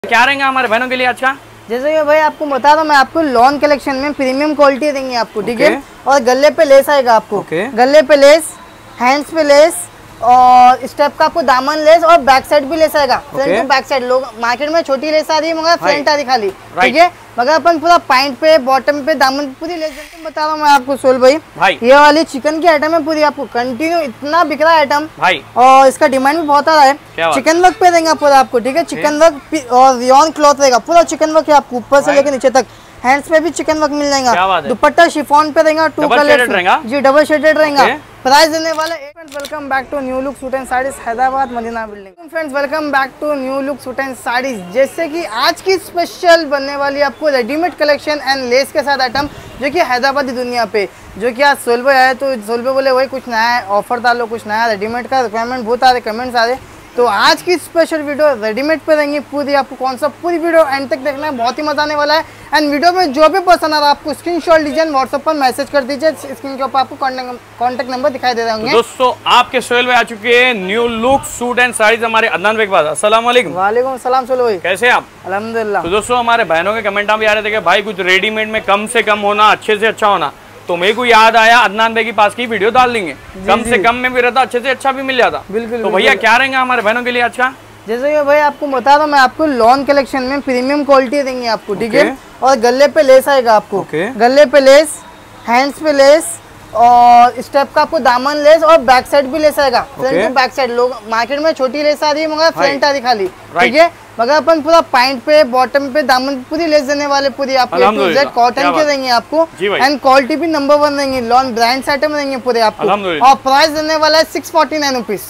क्या रहेंगे हमारे बहनों के लिए आज का? जैसे कि भाई आपको बता रहा हूँ मैं, आपको लॉन कलेक्शन में प्रीमियम क्वालिटी देंगे आपको, ठीक है। और गले पे लेस आएगा आपको, गले पे लेस, हैंड्स पे लेस और स्टेप का आपको दामन लेस और बैक साइड भी लेस आएगा। फ्रंट टू बैक साइड, लोग मार्केट में छोटी लेस आ रही है मगर फ्रंट आ रही खाली, ठीक है। मगर अपन पूरा पॉइंट पे बॉटम पे दामन पूरी लेस बता रहा हूँ मैं आपको सोल भाई। ये वाली चिकन की आइटम है पूरी, आपको कंटिन्यू इतना बिक रहा है आइटम और इसका डिमांड भी बहुत आ रहा है। चिकन वर्क पे देंगे पूरा आपको, ठीक है। चिकन वर्क और रियॉन क्लॉथ रहेगा, पूरा चिकन वर्क है आपको ऊपर से लेकर नीचे तक। हैंड्स पे भी चिकन वर्क मिल जाएगा। दुपट्टा शिफॉन पे रहेगा, 2 कलर जी, डबल शेडेड रहेगा। प्राइस देने वाला welcome back to new look suit and saris Hyderabad Madina building. Friends welcome back to new look suit and saris. जैसे कि आज की स्पेशल बनने वाली आपको रेडीमेड कलेक्शन एंड लेस के साथ आइटम जो कि हैदराबादी दुनिया पे, जो कि आज सोल पे आया तो सोल पे बोले वही कुछ नया है, ऑफर डालो कुछ नया। रेडीमेड का रिक्वायरमेंट बहुत आ रहे, कमेंट्स आ रहे, तो आज की स्पेशल वीडियो रेडीमेड पे रहेंगी पूरी। आपको कौन सा पूरी वीडियो एंड तक देखना है, बहुत ही मजा आने वाला है। एंड वीडियो में जो भी पसंद आ रहा है आपको स्क्रीनशॉट लीजिए, व्हाट्सएप पर मैसेज कर दीजिए। स्क्रीन के ऊपर आपको कॉन्टेक्ट नंबर दिखाई दे रहे होंगे। दोस्तों आपके सोहेल भाई आ चुके हैं new look suit and saris हमारे अदनान भाई के पास। अस्सलाम वालेकुम। वालेकुम सलाम सोहेल भाई, कैसे हैं आप? अल्हम्दुलिल्लाह। तो दोस्तों हमारे बहनों के कमेंट भी आ रहे थे कि भाई कुछ रेडीमेड में कम से कम होना, अच्छे से अच्छा होना। तो मेरे को याद आया अदनान भाई के पास की वीडियो डाल देंगे, कम से कम में भी रहता, अच्छे से अच्छा भी मिल जाता। बिल्कुल। तो भैया क्या रहेंगे हमारे बहनों के लिए आज का? जैसे कि भाई आपको बता रहा हूँ मैं, आपको लॉन कलेक्शन में प्रीमियम क्वालिटी देंगे आपको, ठीक है। और गले पे लेस आएगा आपको, गले पे लेस, हैंड्स पे लेस और स्टेप का आपको दामन लेस और बैक साइड भी लेस आएगा। फ्रंट टू बैक साइड, लोग मार्केट में छोटी लेस आ रही है मगर फ्रंट आ रही खाली, ठीक है। मगर अपन पूरा पॉइंट पे बॉटम पे दामन पूरी लेस देने वाले पूरी आपको कॉटन के देंगे आपको। एंड क्वालिटी भी नंबर 1 देंगे, लॉन ब्रांड आइटम देंगे पूरे आपको। और प्राइस देने वाला है 649 रुपीज।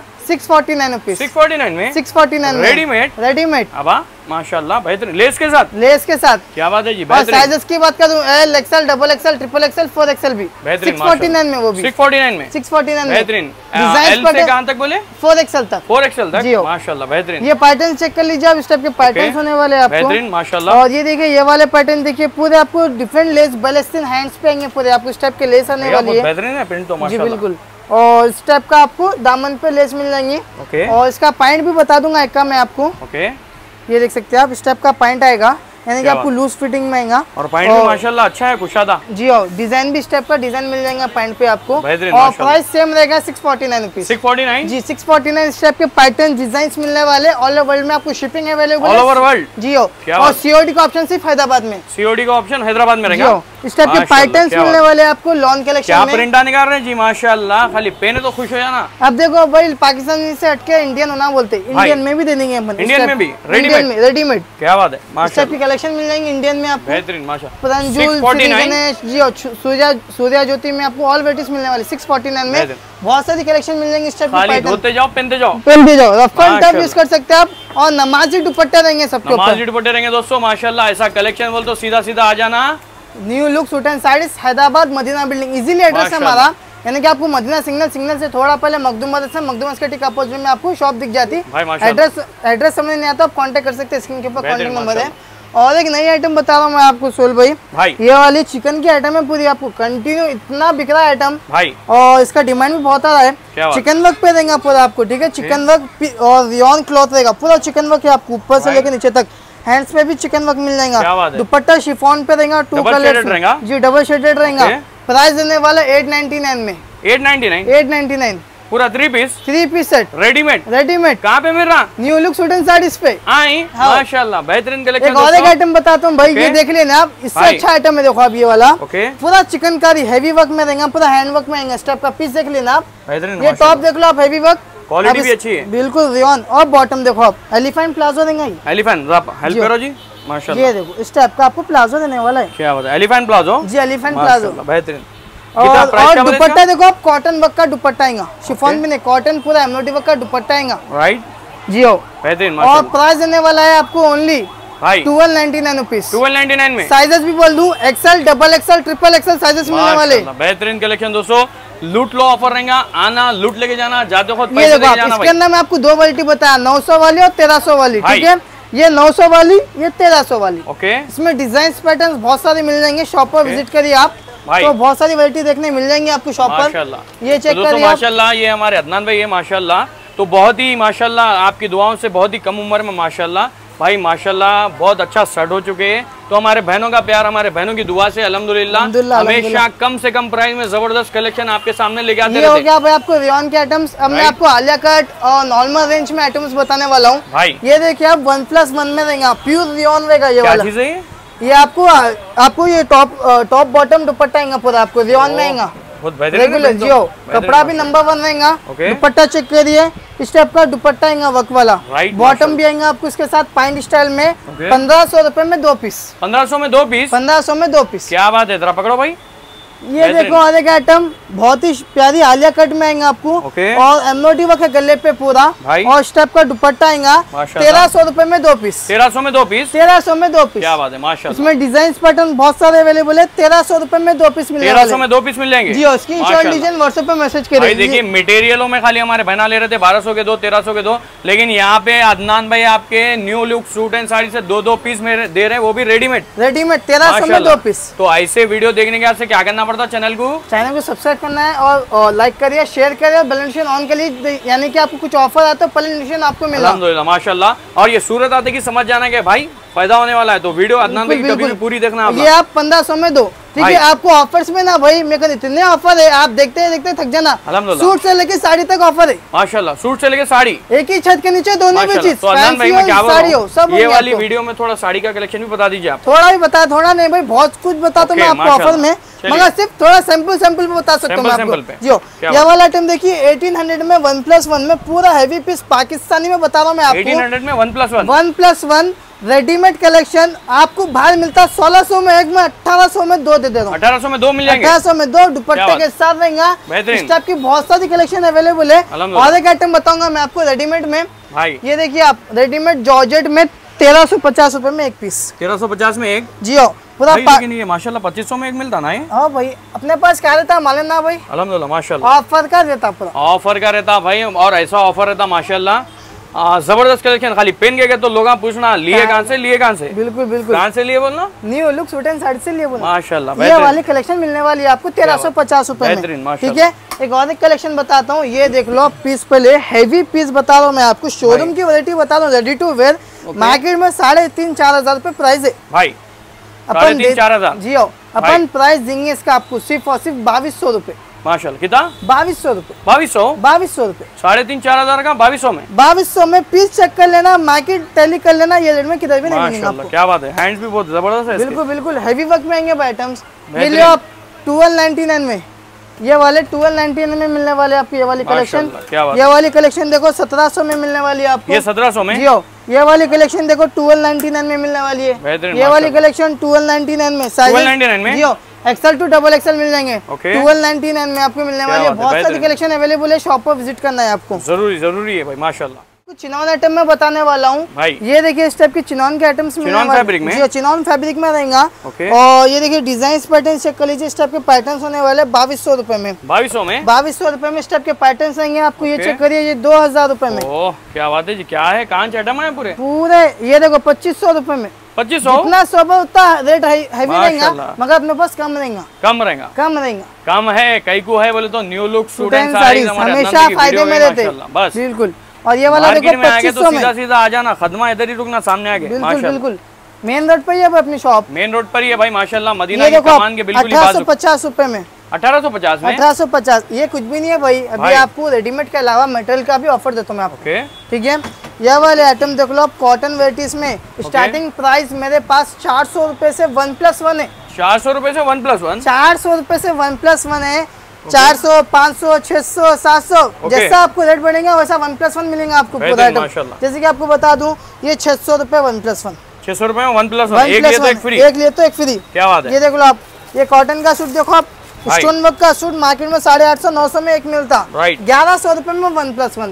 649 रुपीज। 649 में 649 रेडीमेड माशाल्लाह बेहतरीन लेस के साथ। क्या बात है जी। और साइजेस की बात करूं, L XL, double XL, triple XL, 4XL भी 649 में, वो भी 649 में बेहतरीन। एल से कहां तक बोले? 4XL तक। 4XL तक माशाल्लाह बेहतरीन। ये पैटर्न चेक कर लीजिए आप, इस टाइप के पैटर्न होने वाले आपको बेहतरीन माशाल्लाह। और ये देखिए ये वाले पैटर्न देखिए पूरे आपको डिफरेंट लेस बलेस्टिन हैंड्स पे आएंगे पूरे आपको, इस टाइप के लेस आने वाली है। बेहतरीन है प्रिंट तो माशाल्लाह। बिल्कुल। और इस टाइप का आपको दामन पे लेस मिल जाएंगी। और इसका पॉइंट भी बता दूंगा एक का मैं आपको। ये देख सकते हैं आप, इस टाइप का पॉइंट आएगा, यानी कि आपको लूज फिटिंग में आएगा। और पॉइंट भी माशाल्लाह अच्छा है, कुशादा जी। और डिजाइन भी स्टेप का डिजाइन मिल जाएगा पॉइंट पे आपको। और प्राइस सेम रहेगा 649 रुपीज। 649 जी, 649 स्टेप के पैटर्न डिजाइन मिलने वाले। ऑल ओवर वर्ल्ड में आपको shipping available all over world जी। और सीओडी का ऑप्शन सिर्फ हैदराबाद में, सीओडी का ऑप्शन हैदराबाद में रहेगा। इस टाइप के पैटर्न्स मिलने वाले आपको लॉन कलेक्शन में। प्रिंट निकाल रहे हैं जी माशाल्लाह, खाली पहने तो खुश हो जाना। अब देखो भाई पाकिस्तानी से हटके इंडियन होना बोलते, इंडियन में भी दे देंगे अपन। इंडियन में भी रेडीमेड। क्या बात है माशाल्लाह, की कलेक्शन मिल जाएंगे इंडियन में आपको। बेहतरीन माशाल्लाह। गणेश जी और सूर्या ज्योति में आपको ऑल वेराइटीज मिलने वाली 649 में। बहुत सारी कलेक्शन मिल जाएंगे इस टाइप के। धोते जाओ पहनते जाओ, रफ एंड टफ यूज कर सकते हैं आप। और नमाजी दुपट्टे देंगे सबके ऊपर, नमाजी दुपट्टे देंगे दोस्तों माशाल्लाह। ऐसा कलेक्शन बोल तो सीधा सीधा आ जाना। New look suit and saris Hyderabad Madina building, easily address है हमारा, यानी कि आपको मदीना सिग्नल से थोड़ा पहले मखदूम मस्जिद के अपोजिट में आपको शॉप दिख जाती है। एड्रेस समझ नहीं आता आप कांटेक्ट कर सकते हैं, स्क्रीन के ऊपर कांटेक्ट नंबर है। और एक नई आइटम बता रहा हूँ मैं आपको सोल भाई। ये वाली चिकन की आइटम है पूरी, आपको कंटिन्यू इतना बिक रहा है आइटम और इसका डिमांड भी बहुत आ रहा है। चिकन वर्क पे देंगे पूरा आपको, ठीक है। चिकन वर्क और रियॉन क्लॉथ रहेगा, पूरा चिकन वर्क है आपको ऊपर से लेकर नीचे तक। हैंड्स पे भी चिकन वर्क मिल जाएगा। दुपट्टा शिफॉन पे रहेगा, 2 कलर जी, डबल शेडेड रहेगा। प्राइस देने वाला 899 में। 899 पूरा 3 पीस सेट रेडीमेड कहाँ पे मिल रहा? New look suit and saris पे। माशाल्लाह बेहतरीन कलेक्शन। एक और एक आइटम बताता हूँ भाई, ये देख लेना आप, इससे अच्छा आइटम है देखो आप, ये वाला पूरा चिकनकारी हैवी वर्क में देंगे, पूरा हैंड वर्क में आएगा। स्टेप का पीस देख लेना आप, ये टॉप देख लो आप, हैवी वर्क, क्वालिटी भी अच्छी है बिल्कुल रियॉन। और बॉटम देखो आप, एलिफेंट प्लाजो देंगे। एलिफेंट हेल्प करो जी माशाल्लाह। ये देखो इस टाइप का आपको प्लाजो देने वाला है। क्या बात है, एलिफेंट प्लाजो जी, एलिफेंट प्लाजो बेहतरीन। और दुपट्टा देखो आप, कॉटन वर्क का दुपट्टा आएगा, शिफॉन भी नहीं, कॉटन पूरा एम्ब्रॉयडरी वर्क का दुपट्टा आएगा। राइट जी बेहतरीन। और प्राइस देने वाला है आपको ओनली 1299 रुपीज। 1299 में। साइजेस भी बोल दूं, XL, double XL, triple XL sizes मिलने वाले। बेहतरीन कलेक्शन दोस्तों, लूट लो ऑफर रहेगा, आना लूट लेके जाना, जाते खुद पैसे लेके जाना। इसके अंदर मैं आपको 2 क्वालिटी बताया, 900 वाली और 1300 वाली, ठीक है। ये 900 वाली, ये 1300 वाली। इसमें डिजाइन पैटर्न बहुत सारे मिल जाएंगे। शॉप पर विजिट करिए आप, तो बहुत सारी वैरायटी देखने मिल जाएंगी आपको शॉप पर। ये चेक करिए माशाल्लाह। ये हमारे अदनान भाई है माशाल्लाह, तो बहुत ही माशाल्लाह आपकी दुआओं से बहुत ही कम उम्र में माशाल्लाह भाई माशाल्लाह बहुत अच्छा सेट हो चुके हैं। तो हमारे बहनों का प्यार, हमारे बहनों की दुआ से अल्हम्दुलिल्लाह हमेशा कम से कम प्राइस में जबरदस्त कलेक्शन आपके सामने लेके आते ये हो गया भाई आपको रेयॉन के आइटम्स। अब मैं आपको आलिया कट और नॉर्मल रेंज में आइटम्स बताने वाला हूँ भाई। ये देखिए आप 1+1 में रहेगा, प्योर रेयॉन रहेगा ये वाला। चीज है ये आपको ये टॉप बॉटम दुपट्टा आएगा पूरा आपको रेयॉन में आएगा, रेगुलर जियो। कपड़ा भी नंबर 1 रहेगा। दुपट्टा चेक करिए, इस टाइप का दुपट्टा आएगा वर्क वाला। बॉटम भी आएगा आपको इसके साथ पाइंट स्टाइल में। 1500 रुपए में 2 पीस। 1500 में 2 पीस। 1500 में 2 पीस। क्या बात है, जरा पकड़ो भाई। ये देखो आगे का आइटम बहुत ही प्यारी आलिया कट में आएगा आपको। और एमओडी वर्क है गले पे पूरा। और इस टाइप का दुपट्टा आएगा। 1300 रुपए में 2 पीस। 1300 में 2 पीस। 1300 में 2 पीस। क्या बात है माशाल्लाह। इसमें डिजाइन पैटर्न बहुत सारे अवेलेबल है। 1300 रुपए में 2 पीस मिलेगा। 1300 में 2 पीस मिल जाएंगे जी। स्क्रीनशॉट डिजाइन व्हाट्सएप पे मैसेज करिए। देखिए मटेरियलों में खाली हमारे बहना ले रहे थे 1200 के 2, 1300 के 2, लेकिन यहाँ पे अदनान भाई आपके new look suit and sari से 2 पीस में दे रहे हैं, वो भी रेडीमेड 1300 में 2 पीस। तो ऐसे वीडियो देखने के बाद क्या करना पड़ता है? चैनल को सब्सक्राइब करना है और लाइक करिए, शेयर करिए और बेल नोटिफिकेशन ऑन करिए, यानी कि आपको कुछ ऑफर आता है पहले नोटिफिकेशन आपको मिला। अल्हम्दुलिल्लाह माशाल्लाह। और ये सूरत आते की समझ जाना है भाई फायदा होने वाला है, तो वीडियो अदनान भाई कभी भी पूरी देखना। ये आप 1500 में 2, ठीक है। आपको ऑफर्स में ना भाई मेरे को इतने ऑफर है, आप देखते देखते थक जाना। सूट से लेके साड़ी तक ऑफर है माशाल्लाह। सूट से लेके साड़ी एक ही छत के नीचे दोनों भी चीज। तो अदनान भाई मैं क्या बोल रहा हूं, सब ये वाली वीडियो में थोड़ा साड़ी का कलेक्शन भी बता दीजिए आप। थोड़ा भी बता, थोड़ा नहीं भाई, बहुत कुछ बता तो मैं आपको ऑफर में, मगर सिर्फ थोड़ा सैंपल बता सकता हूँ आपको। जो ये वाला आइटम देखिए 1800 में 1+1 में पूरा हैवी पीस पाकिस्तानी में बता रहा हूँ मैं आपको। 1800 में 1+1 1+1 रेडीमेड कलेक्शन आपको बाहर मिलता है 1600 में एक में, 1800 में 2 दे रहा हूँ। 1800 में 2 मिल जाएंगे। 1800 में 2 दुपट्टे के साथ रहेगा। इस टाइप की बहुत सारी कलेक्शन अवेलेबल है। और एक आइटम बताऊंगा मैं आपको रेडीमेड में भाई। ये देखिए आप रेडीमेड जॉर्जेट में 1350 रुपए में 1 पीस। 1350 में 1 जी हो पूरा। लेकिन ये माशाल्लाह 2500 में 1 मिलता ना है। हाँ भाई अपने पास क्या रहता मालूम ना भाई। अल्हम्दुलिल्लाह माशाल्लाह ऑफर का रहता पूरा, ऑफर का रहता भाई। और ऐसा ऑफर रहता माशाल्लाह जबरदस्त कलेक्शन। खाली पेन के तो लोग पूछना लिए कहाँ से, लिए कहाँ से? बिल्कुल बिल्कुल कहाँ से लिए बोलना? New look suit and sari से लिए बोलना माशाल्लाह। ये वाली कलेक्शन मिलने वाली है आपको 1350 रुपए में, ठीक है। एक और एक कलेक्शन बताता हूँ, ये देख लो पीस पे हैवी पीस बता रहा हूँ मैं आपको। शोरूम की वैरायटी बता रहा हूँ, रेडी टू वेयर। मार्केट में 3500-4000 रुपए प्राइस है भाई। अपन 3500 जी हो, अपन प्राइस देंगे इसका आपको सिर्फ और सिर्फ 2200 रुपए माशाल्लाह। कितना? 2200 रुपए। 2200 रुपए। 3500-4000 का 2200 में। 2200 में पीस चेक कर लेना, मार्केट टैली कर लेना, ये रेट में किधर भी नहीं मिलेगा आपको। क्या बात है, हैंड्स भी बहुत जबरदस्त है। बिल्कुल बिल्कुल हैवी वर्क में आएंगे आइटम्स। ये लो आप 1299 में, ये वाले 1299 में मिलने वाले आपको। ये वाली कलेक्शन, ये वाली कलेक्शन देखो 1700 में मिलने वाली है आपको। ये 1700 में जियो। ये वाली कलेक्शन देखो 1299 में मिलने वाली है। ये वाली कलेक्शन 1299 में, 1299 में जियो। XL to XXL मिल जाएंगे। 1299 में आपको मिलने वाली है। बहुत सारी कलेक्शन अवेलेबल है, शॉप पर विजिट करना है आपको। जरूरी है भाई माशाल्लाह। कुछ चिनॉन आइटम में बताने वाला हूँ भाई। ये देखिए इस टाइप के चिनॉन के आइटम्स चिनॉन फैब्रिक में, जी चिनॉन फैब्रिक में रहेगा। और ये देखिए डिजाइन पैटर्न चेक कर लीजिए। इस टाइप के पैटर्न होने वाले 2200 रुपए में। 2200 रुपए में इस टाइप के पैटर्न रहेंगे आपको। ये चेक करिए, ये 2000 रुपए में। क्या बात है जी, क्या है कांच आइटम है पूरे। ये देखो 2500 रुपए में। 2500 इतना सोबर उतना रेट हैवी रहेगा, मगर अपने पास कम रहेगा। कम है कई को है बोले तो new look suit and saris हमेशा फायदे में रहते बस। बिल्कुल। और ये वाला देखो 2500 में। सीधा आ जाना, खदमा इधर ही रुकना, सामने आके। बिल्कुल मेन रोड पर ही है अपनी शॉप, मेन रोड पर ही है भाई माशाल्लाह। मदीना की कमान के बिल्कुल 1850 रुपए में। 1850 में 1850। ये कुछ भी नहीं है भाई। अभी आपको रेडीमेड के अलावा मटेरियल का भी ऑफर देता हूँ मैं आपको, ठीक है। ये वाले आइटम देख लो आप कॉटन वेराइटीज में। स्टार्टिंग प्राइस मेरे पास 400 रुपए से 1+1 है। 400 रुपए से 1+1? 400 रुपए से 1+1 है। 400, 500, 600, 700 जैसा आपको रेट बढ़ेगा वैसा 1+1 मिलेगा आपको पूरा आइटम। जैसे कि आपको बता दूं ये 600 रुपए 1+1। 600 रुपए में 1+1, एक लिए तो एक फ्री। एक लिए तो एक फ्री। क्या बात है। ये देख लो आप, ये कॉटन का सूट देखो आप, स्टोन वर्क का सूट मार्केट में 850-900 में एक मिलता। 1100 रुपए में 1+1।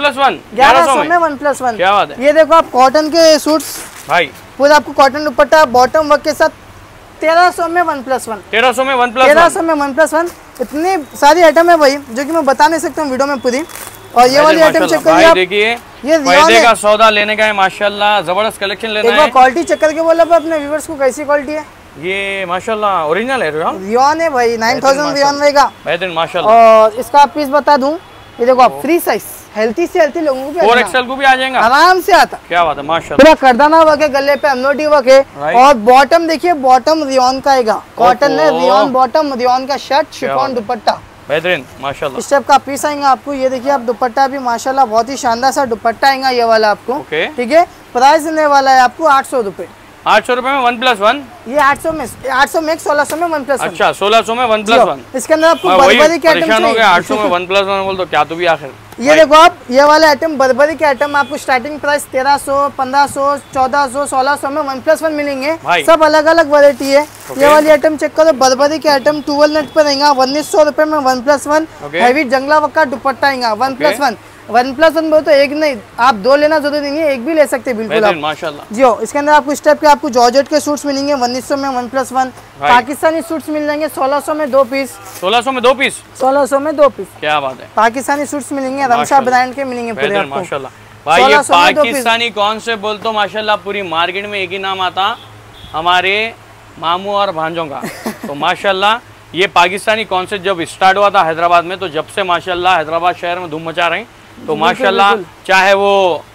1100 में 1+1। क्या बात है। ये देखो आप कॉटन के सूट भाई, पूरा आपको कॉटन दुपट्टा बॉटम वर्क के साथ 1300 में 1+1। 1300 में 1+1। इतनी सारी आइटम है भाई जो कि मैं बता नहीं सकता हूँ वीडियो में पूरी। और ये वाली आइटम चेक करिए आप, देखिए ये फायदे का सौदा लेने का है माशाल्लाह, जबरदस्त कलेक्शन लेना है। क्वालिटी चेक करके बोला अपने व्यूअर्स को कैसी क्वालिटी है। ये माशाल्लाह ओरिजिनल है रियॉन है भाई। 9000 रियॉन रहेगा, बेहतरीन माशाल्लाह। और इसका पीस बता दूं, ये देखो आप फ्री साइज हेल्थी से हेल्थी लोगों को 4XL को भी आ जाएगा, आराम से आता। क्या बात है, माशाल्लाह। पूरा करदाना वर्क है, गले पे एम्ब्रॉयडरी वर्क है। और बॉटम देखिए, बॉटम रियोन का आएगा, कॉटन में रियोन बॉटम, रियोन का शर्ट, शिफॉन दुपट्टा, बेहतरीन माशाल्लाह। इस टाइप का पीस आएगा आपको। ये देखिए आप दुपट्टा भी माशाल्लाह बहुत ही शानदार सा दुपट्टा आएगा ये वाला आपको, ठीक है। प्राइस देने वाला है आपको 800 रुपए। 800 रुपए में 1+1, ये 800 में 1600 में 1+1। अच्छा 1600 में 1+1। इसके अंदर आपको बर्बरी के आइटम हो गया 800 में 1+1 बोल तो क्या तो भी आखिर। ये देखो आप, ये वाले आइटम बर्बरी के आइटम आपको स्टार्टिंग प्राइस 1300, 1500, 1400, 1600 में 1+1 मिलेंगे। सब अलग अलग वैरायटी है। ये वाली आइटम चेक करो, बर्बरी के आइटम 12 नेट पर रहेगा 1900 रुपए में 1+1। हैवी जंगला वर्क का दुपट्टा आएगा 1+1। 1+1 बोलो तो एक नहीं, आप 2 लेना जरूरी नहीं है, एक भी ले सकते हैं बिल्कुल आप, माशाल्लाह। जी हो। इसके अंदर आपको इस टाइप के आपको जॉर्जेट के सूट्स मिलेंगे 1900 में 1+1। पाकिस्तानी सूट्स मिल जाएंगे 1600 में 2 पीस। 1600 में 2 पीस, 1600 में 2 पीस, क्या बात है। पाकिस्तानी सूट्स मिलेंगे, रमशा ब्रांड के मिलेंगे पूरे आपको, माशाल्लाह। भाई ये पाकिस्तानी कौन से बोल तो माशाल्लाह पूरी मार्केट में एक ही नाम आता, हमारे मामू और भांजों का। तो माशाल्लाह ये पाकिस्तानी कॉन्सेप्ट जब स्टार्ट हुआ था हैदराबाद में, तो जब से माशाल्लाह हैदराबाद शहर में धूम मचा रहे हैं। तो माशाल्लाह चाहे वो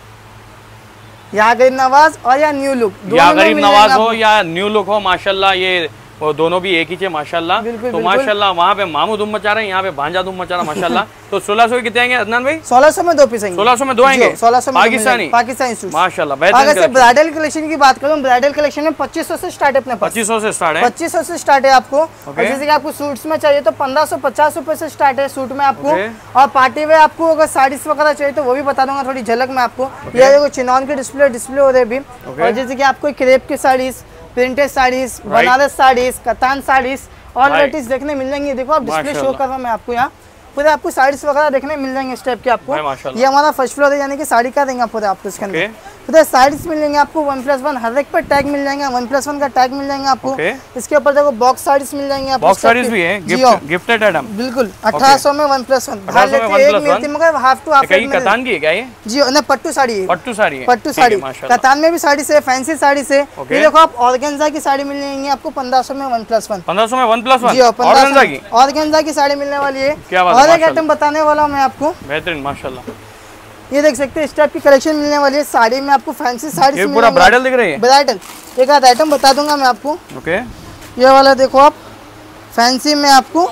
या गरीब नवाज और या न्यू लुक, या गरीब नवाज हो या न्यू लुक हो, माशाल्लाह ये वो दोनों भी एक ही थे माशाल्लाह। तो माशाल्लाह वहाँ पे मामू धूम मचा रहे हैं, यहाँ पे भांजा धूम मचा रहा माशाल्लाह। तो 1600 के कितने आएंगे अदनान भाई? 1600 में 2 पीस आएंगे। 1600 में 2 आएंगे, 1600 में पाकिस्तानी सूट माशाल्लाह। अगर ब्राइडल कलेक्शन की बात करूँ, ब्राइडल कलेक्शन में 2500 से स्टार्ट है अपने पास। 2500 से स्टार्ट है, 2500 से स्टार्ट है आपको। जैसे कि आपको सूट्स में चाहिए तो 1550 रुपए से स्टार्ट है सूट में आपको। और पार्टी में आपको अगर साड़ीज वगैरह चाहिए तो वो भी बता दूंगा थोड़ी झलक में आपको। ये देखो चिनॉन के डिस्प्ले हो रहे अभी। और जैसे कि आपको क्रेप की साड़ीज, प्रिंटेड साड़ीज, बनारस साड़ीज, कतान साड़ीज और वैराइटीज देखने मिल जाएंगी। देखो आप डिस्प्ले शो कर रहा हूँ मैं आपको, यहाँ पूरे आपको साड़ीज वगैरह देखने मिल जाएंगे इस टाइप के आपको। ये हमारा फर्स्ट फ्लोर है, यानी कि साड़ी का देंगे पूरे आपको इसके अंदर। पूरे साड़ीज मिल जाएंगे आपको 1+1, हर एक पर टैग मिल जाएगा, 1+1 का टैग मिल जाएगा आपको। इसके ऊपर देखो बॉक्स साड़ीज मिल जाएंगे आपको, बॉक्स साड़ीज भी है, गिफ्टेड आइटम बिल्कुल। 1800 में 1+1 मगर हाफ टू हाफ कतान की है क्या ये? जी ना, पट्टू साड़ी है, पट्टू साड़ी है, पट्टू साड़ी। कतान में भी साड़ी से, फैंसी साड़ी से। ये देखो आप ऑर्गेन्जा की साड़ी मिल जाएंगी आपको 1500 में 1+1। 1500 में 1+1 जी ऑर्गेन्जा की साड़ी मिलने वाली है। और एक आइटम बताने वाला हूँ मैं आपको, बेहतरीन माशाल्लाह। ये देख सकते हैं इस टाइप की कलेक्शन मिलने वाली है साड़ी में आपको, फैंसी साड़ी। ये पूरा ब्राइडल दिख रही है, ब्राइडल। एक आध आइटम बता दूंगा मैं आपको। ओके, ये वाला देखो आप, फैंसी में आपको,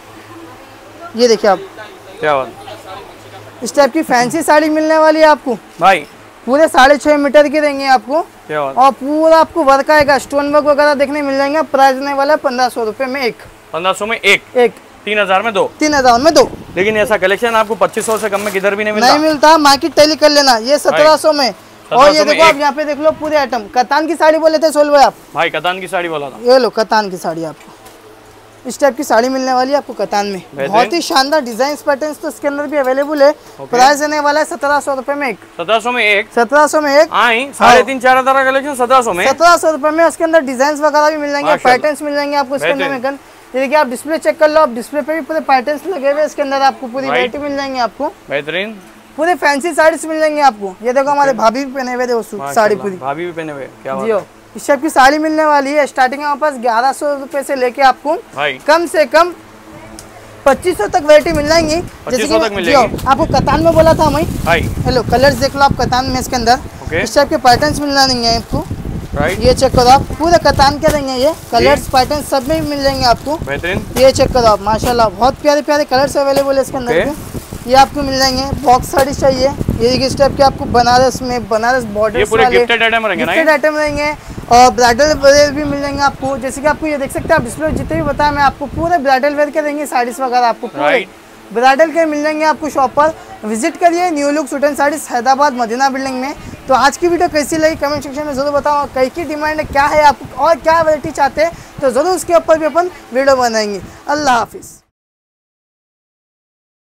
ये देखिए आप, क्या बात, इस टाइप की फैंसी साड़ी मिलने वाली है आपको भाई। पूरे 6.5 मीटर की देंगे आपको। क्या बात। और पूरा आपको वर्क आएगा, स्टोन वर्क वगैरह देखने मिल जाएंगे। प्राइस देने वाला है 1500 रुपए में एक। 1500 में एक 3000 में 2। 3000 में 2। लेकिन ऐसा कलेक्शन आपको 2500 से कम में किधर भी नहीं मिलता। नहीं मिलता, मार्केट टैली कर लेना। ये 1700 में। और ये देखो आप यहाँ पे देख लो पूरे आइटम। कतान की साड़ी बोले थे सोल भाई आप? भाई कतान की साड़ी बोला था। ये लो कतान की साड़ी आपको, इस टाइप की साड़ी मिलने वाली है आपको कतान में। बहुत ही शानदार डिजाइन पैटर्न तो इसके अंदर भी अवेलेबल है। प्राइस देने वाला है 1700 रुपए में एक। 1700 में एक। 1700 में एक। 3.5-4 हज़ार का कलेक्शन 1700 में। 1700 रुपए में उसके अंदर डिजाइन वगैरह भी मिल जाएंगे, पैटर्न मिल जाएंगे आपको इसके अंदर। देखिए आप डिस्प्ले चेक कर लो, आप डिस्प्ले पे भी पूरे पैटर्न्स लगे हुए इसके अंदर आपको पूरी वैरायटी मिल जाएंगे आपको। बेहतरीन पूरे फैंसी साड़ीज मिल जाएंगे आपको। ये देखो हमारे भाभी भी पहने हुए थे साड़ी पूरी, भाभी भी पहने हुए। क्या बात है। इस टाइप की साड़ी मिलने वाली है। स्टार्टिंग हमारे पास 1100 रुपए से लेके आपको कम से कम 2500 तक वैरायटी मिल जाएंगी। 2500 तक मिल जाएगी। आपको कतान में बोला था मैं। हेलो कलर्स देख लो आप कतान में इसके अंदर। इस टाइप के पैटर्न्स मिल जाएंगे आपको। ये चेक करो आप, पूरे कतान के देंगे ये कलर्स पैटर्न सब में मिल जाएंगे आपको। बेहतरीन। ये चेक करो आप, माशाल्लाह बहुत प्यारे प्यारे कलर्स अवेलेबल है इसके अंदर। ये आपको मिल जाएंगे। बॉक्स साड़ी चाहिए, ये इस टाइप के आपको बनारस में, बनारस बॉर्डर्स वाले गिफ्टेड आइटम रहेंगे। और ब्राइडल वेयर भी मिल जाएंगे आपको। जैसे कि आपको ये देख सकते हैं आप डिस्प्ले जितने भी बताया मैं आपको, पूरे ब्राइडल वेयर के देंगे साड़ीज वगैरह आपको। ब्राइडल के मिल जाएंगे आपको। शॉप पर विजिट करिए, new look suit and saris Hyderabad Madina building में। तो आज की वीडियो कैसी लगी कमेंट सेक्शन में जरूर बताओ। कई की डिमांड क्या है आपको और क्या वैरायटी चाहते हैं, तो जरूर उसके ऊपर भी अपन वीडियो बनाएंगे। अल्लाह हाफिज़।